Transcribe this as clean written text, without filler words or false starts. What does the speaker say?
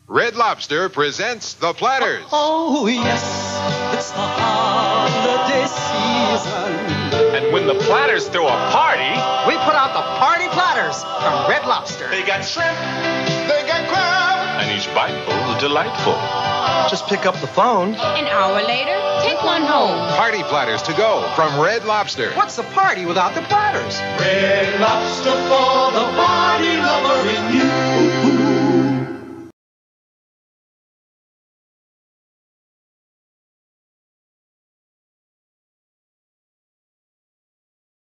Red Lobster presents The Platters. Oh, yes, it's the holiday season. And when the Platters throw a party, we put out the Party Platters from Red Lobster. They got shrimp, They got crab. and each biteful is delightful. Just pick up the phone. An hour later, take one home. Party Platters to go from Red Lobster. What's the party without the platters? Red Lobster for the